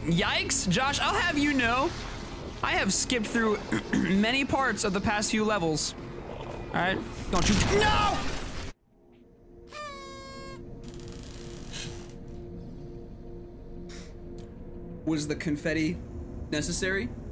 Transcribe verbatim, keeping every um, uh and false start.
Yikes, Josh, I'll have you know, I have skipped through many parts of the past few levels. All right, don't you, no! Was the confetti necessary?